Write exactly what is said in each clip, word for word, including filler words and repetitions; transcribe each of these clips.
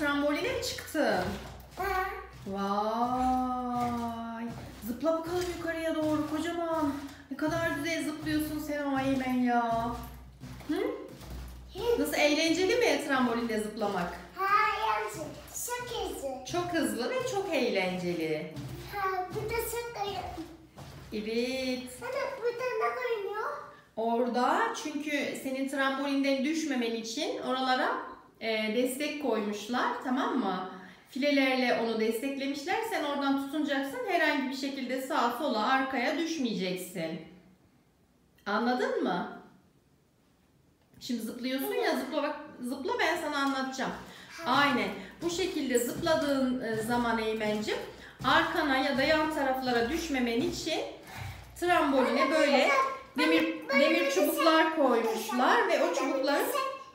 tramboline mi çıktın? Ha. Vay. Zıpla bakalım yukarıya doğru kocaman. Ne kadar güzel zıplıyorsun sen o Eymen ya. Hı? Nasıl, eğlenceli mi trambolinde zıplamak? Ha, yansın. Çok hızlı. Çok hızlı ve çok eğlenceli. Ha, burada çok oynuyor. Evet. Sana burada ne oynuyor? Orada çünkü senin trambolinden düşmemen için oralara e, destek koymuşlar, tamam mı? Filelerle onu desteklemişler. Sen oradan tutunacaksın. Herhangi bir şekilde sağa sola arkaya düşmeyeceksin. Anladın mı? Şimdi zıplıyorsun ya, zıpla bak, zıpla ben sana anlatacağım. Aynen. Bu şekilde zıpladığın zaman Eymen'cim, arkana ya da yan taraflara düşmemen için tramboline böyle demir demir çubuklar koymuşlar ve o çubukları...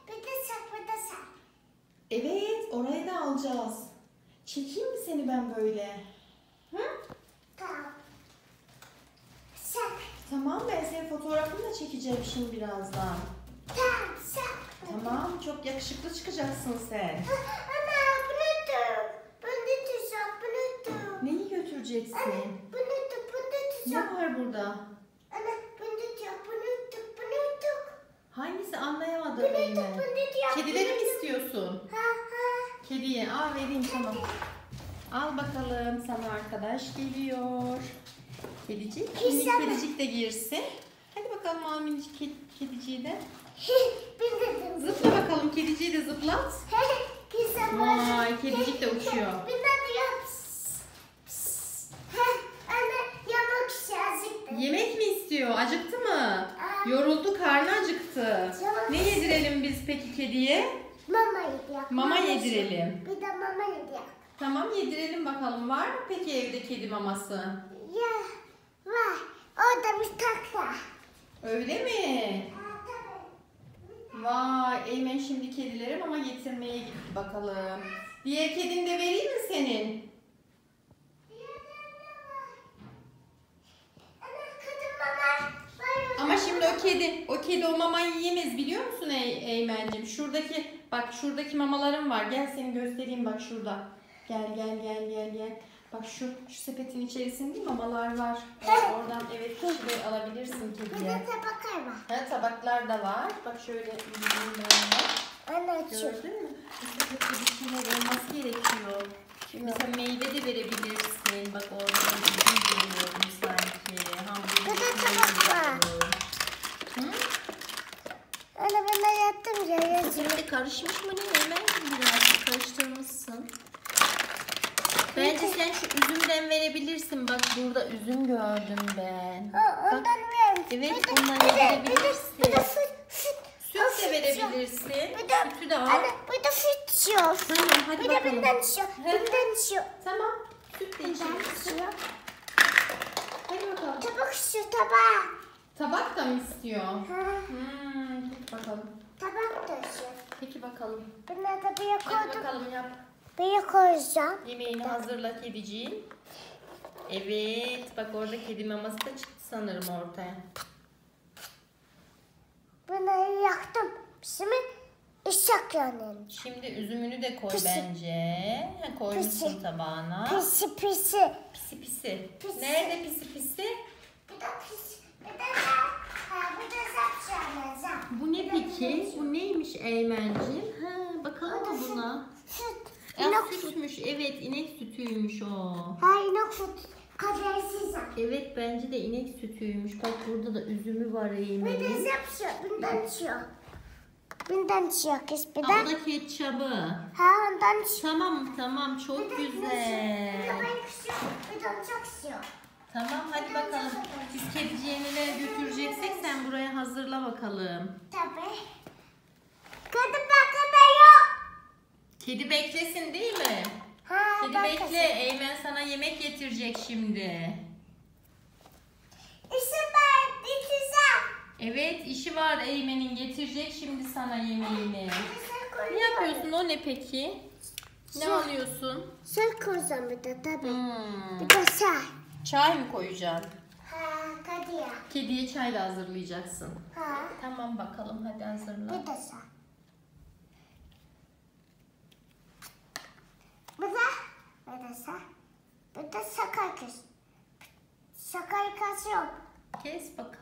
Evet, orayı da alacağız. Çekeyim mi seni ben böyle? Hı? Tamam. Şak. Tamam, ben senin fotoğrafını da çekeceğim şimdi birazdan. Tamam, şak. Tamam, çok yakışıklı çıkacaksın sen. Ana, bunu tut. Bunu tutacak, bunu tut. Neyi götüreceksin? Bunu tut, bunu Ne tutacak. var burada? Ana, bunu tutacak, bunu tut, bunu tut. Hangisi, anlayamadım Bunu tut, Eymen. bunu tutacak. Kedileri mi istiyorsun? Ha ha. Kediye, al vereyim, tamam. Al bakalım, sana arkadaş geliyor. Kedicik, minik Güzel. kedicik de girsin. Hadi bakalım, al minik ked kediciyi de. Bin de Zıpla bakalım, kediciyi de zıplat. Güzel. Vay, kedicik de uçuyor. Bir de yap. Ana, yemek şazıktı. Yemek mi istiyor? Acıktı mı? Yoruldu, karnı acıktı. Ne yedirelim biz peki kediye? Mama yediyak. Mama yedirelim. Bir de mama yediyak. Tamam, yedirelim bakalım. Var mı peki evde kedi maması? Ya, var. Orada bir takla. Öyle mi? Ha, tabii. Vay, Eymen şimdi kedilere mama getirmeye gitti bakalım. Diğer kedini de vereyim mi senin? Ama şimdi o kedi, o kedi o mamayı yiyemez, biliyor musun Ey, Eymen'cim? Şuradaki, bak şuradaki mamalarım var. Gel seni göstereyim, bak şurada. Gel gel gel gel gel. Bak şu, şu sepetin içerisinde mamalar var. Bak, oradan evet kişileri alabilirsin Bir kediye. de tabaklar var. Ha, tabaklar da var. Bak şöyle yüzeyim ben de. Anne açıyor. Gördün mü? Bu sepette bir şeyler olması gerekiyor. Mesela meyve de verebilirsin. Bak orada üzüm görüyorum sanki. Bir de tabak var. Hı? Anne ben de yattım ya yazıyor. Sepette karışmış mı ne? Hemen biraz karıştırmışsın. Bence sen şu üzümden verebilirsin. Bak burada üzüm gördüm ben. Ha, ondan verim. Evet, Bir de- ondan bir de- verebilirsin. Bir de süt, süt. Süt de verebilirsin. Bir de, Sütü de al. anne bir de süt içiyor. Tamam, hadi Bir de bakalım. bundan içiyor. Bundan içiyor. Tamam. Süt de Bundan içeriz. içiyor. Hadi bakalım. Tabak içiyor tabak. Tabak da mı istiyor? Ha, Hmm, peki bakalım. tabak da içiyor. Peki bakalım. Bunları da bir Hadi koydum. bakalım, yap. Bir koyacağım. Yemeğini hazırla kediciğin. Evet, bak orada kedi maması da çıktı sanırım ortaya. Bunları yaktım. Şimdi ışık yanıyor. Şimdi üzümünü de koy Pisi. bence. Ha, koymuşsun Pisi. tabağına. Pisi pisi. Pisi pisi. Pisi. Nerede pisi pisi? Bir de pisi. Bir de zap. Ha, bir de zap yanıyor, zap. Bu ne peki? Bu neymiş Eymen'ciğim? Ha, bakalım mı buna? Süt. Ya, İnek süt. sütmüş. Evet, inek sütüymüş o. Ha, inek süt. Kadersiz zap. Evet, bence de inek sütüymüş. Bak burada da üzümü var Bir de Eymen'in. zap içiyor. Bundan içiyor. Bundan içiyor kız bir de. Aa, o da ketçabı. Ha, ondan içiyor. Tamam tamam, Bir çok de Bir de güzel. ben içiyor. Bir de çok içiyor. Tamam, hadi bakalım. Biz kediciye neler götüreceksek sen buraya hazırla bakalım. Tabii. Kedi bakıyor. Kedi beklesin değil mi? Ha, Kedi bakasın. bekle. Eymen sana yemek getirecek şimdi. İşte ben içeceğim. Evet, işi var Eymen'in, getirecek şimdi sana yemeğini. Ne yapıyorsun, o ne peki? Ne Su. alıyorsun? Süt koyacağım bir de tabii. Hmm. Bir de çay. Çay mı koyacaksın? Ha, kediye. Kediye çay da hazırlayacaksın. Ha, Tamam bakalım, hadi hazırla. bir de çay. Bir de sakar kız. Sakar kız yok. Kes bakalım.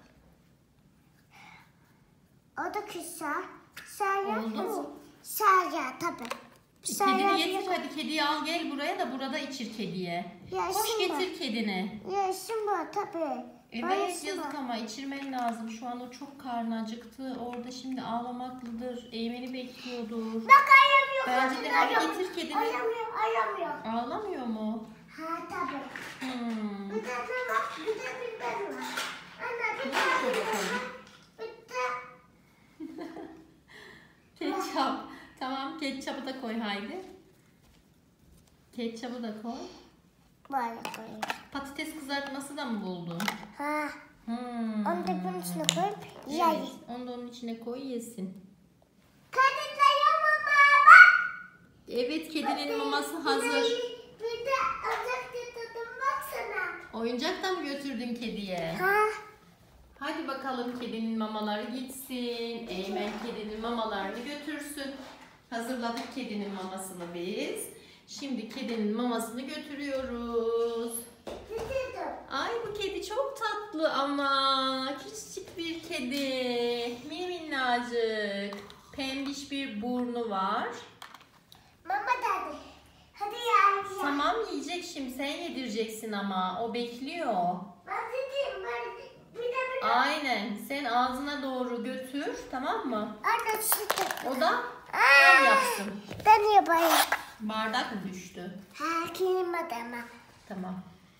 O da kısa. Sarı Oldu kız. mu? Sarı tabii. Kedini getir hadi, kediyi al gel buraya da burada içir kediye. Yaşın Koş mı? getir kedini. Yaşım var tabii. Evet yazık ama içirmen lazım. Şu an o çok karnı acıktı. Orada şimdi ağlamaklıdır. Eymen'i bekliyordur. Bak aramıyor. Bence de hadi getir kedini. Aramıyor, aramıyor. Ağlamıyor mu? Ha tabii. Hmm. Bir de ne var? Bir de biber var. Anne bir Ne de yapıyor biber bakalım? var. Bir de Ketçap. Tamam, ketçapı da koy haydi. Ketçapı da koy. böyle koyayım. Patates kızartması da mı buldun? Ha. Hmm. Onu da bunun içine koyup Evet, yiyeyim. onu da onun içine koy yesin. Kadınlar mama bak. Evet, kedinin maması hazır. Bir de ocak getirdim baksana. Oyuncak da mı götürdün kediye? Ha. Hadi bakalım kedinin mamaları gitsin. Eymen kedinin mamalarını götürsün. Hazırladık kedinin mamasını biz. Şimdi kedinin mamasını götürüyoruz. Getirdim. Ay bu kedi çok tatlı ama küçücük bir kedi. Mini minnacık. Pembiş bir burnu var. Mama dedi. Hadi ya. ya. Tamam yiyecek şimdi, sen yedireceksin ama o bekliyor. Ben dedim ben bir de bir de. Aynen, sen ağzına doğru götür, tamam mı? Anne çıktı. O da tam yapsın. Ben yapayım. Bardak mı düştü? Ha kelime deme. Tamam.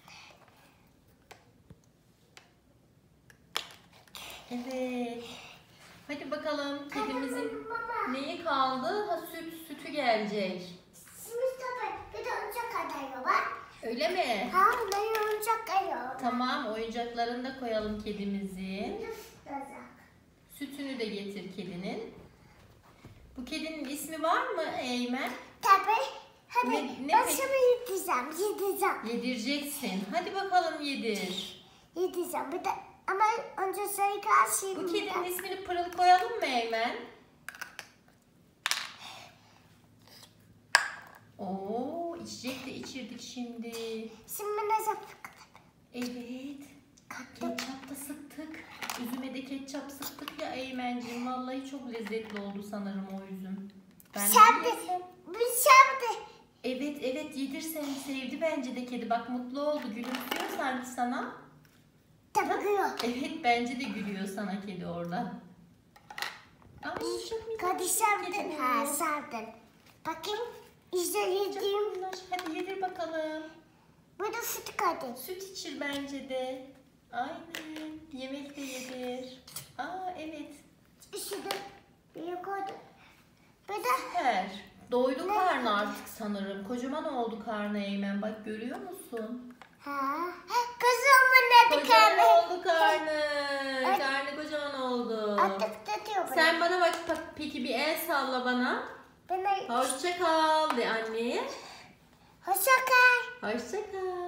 Evet. Hadi bakalım kedimizin neyi kaldı? Ha süt, sütü gelecek. Şimdi tabii bir de oyuncak adayı var. Öyle mi? Ha ne oyuncak adayı. Tamam, oyuncaklarını da koyalım kedimizin. Bir de sıcak. Sütünü de getir kedinin. Bu kedinin ismi var mı Eymen? Tabii. Hadi Ne- ne ben peki? şimdi yedireceğim. Yedireceğim. Yedireceksin. Hadi bakalım yedir. Yedireceğim. Bir de ama önce sayı karşıyım. Bu kedinin ismini Pırıl koyalım mı Eymen? Oo, içecek de içirdik şimdi. Şimdi ne yaptık? Evet. Ketçap da sıktık. Üzüme de ketçap sıktık ya Eymen'ciğim. Vallahi çok lezzetli oldu sanırım o üzüm. Ben de Şabdı. yesem. Bir şabdı. Evet evet yedir, seni sevdi bence de kedi. Bak mutlu oldu, gülümsüyor sanki sana. Tabii gülüyor. Evet bence de gülüyor sana kedi orada. Ay çok minnoş Hadi bir şabdın. kedi Ha bu. şabdın. Bakayım. İşte Çok yedim. minnoş. Hadi yedir bakalım. Bu da süt kadın. Süt içir bence de. Aynen. Yemek de yedir. Aa evet. İşte bir koydum. Bir de Süper. Doydu karnı artık sanırım. Kocaman oldu karnı Eymen. Bak görüyor musun? ha. Kızım bu ne Kocaman dikenli? oldu karnı. Karnı kocaman oldu. Artık tutuyor bunu. Sen bana bak, bak peki bir el salla bana. Bana Hoşça kal de anneye. hoşça kal. Hoşça kal.